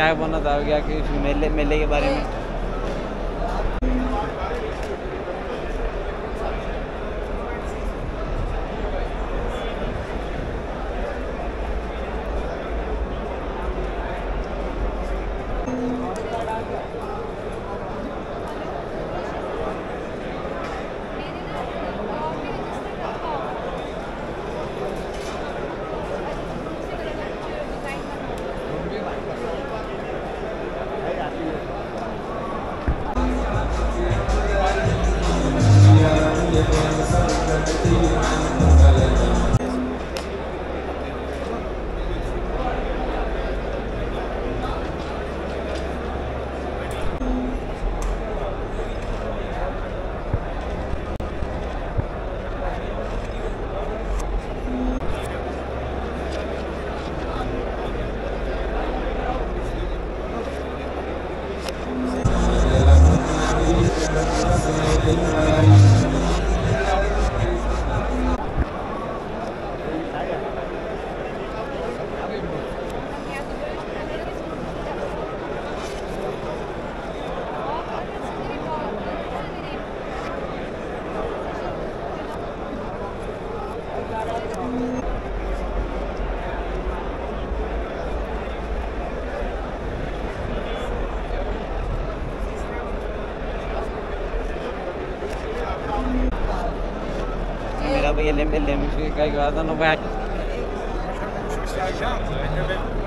क्या बोलना चाहोगे क्या कि मेले मेले के बारे में? Mira, voy a leer el de mi chica y va dando